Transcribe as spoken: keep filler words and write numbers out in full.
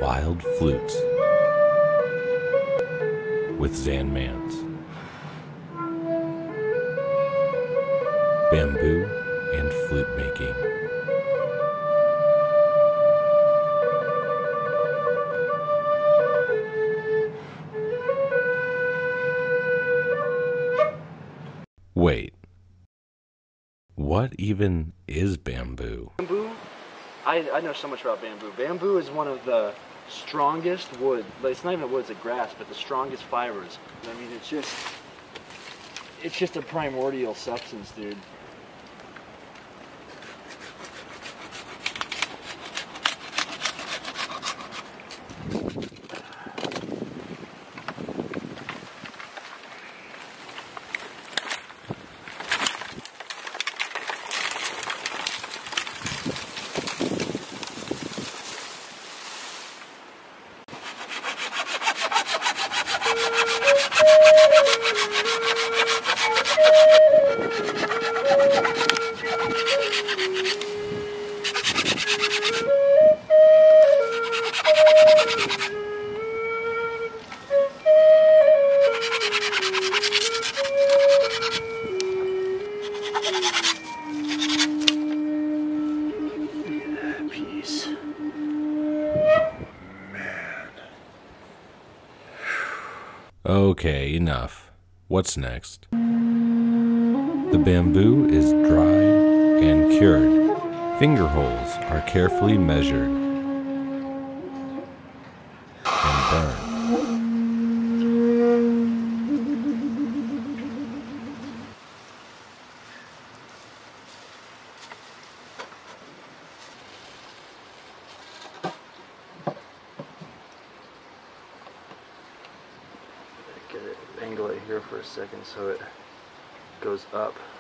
Wild Flutes with Zan Mantz. Bamboo and flute making. Wait, what even is bamboo? Bamboo? I, I know so much about bamboo. Bamboo is one of the strongest wood, but it's not even a wood, it's a grass, but the strongest fibers. I mean, it's just, it's just a primordial substance, dude. Okay, enough. What's next? The bamboo is dried and cured. Finger holes are carefully measured and burned. Get it, angle it here for a second so it goes up.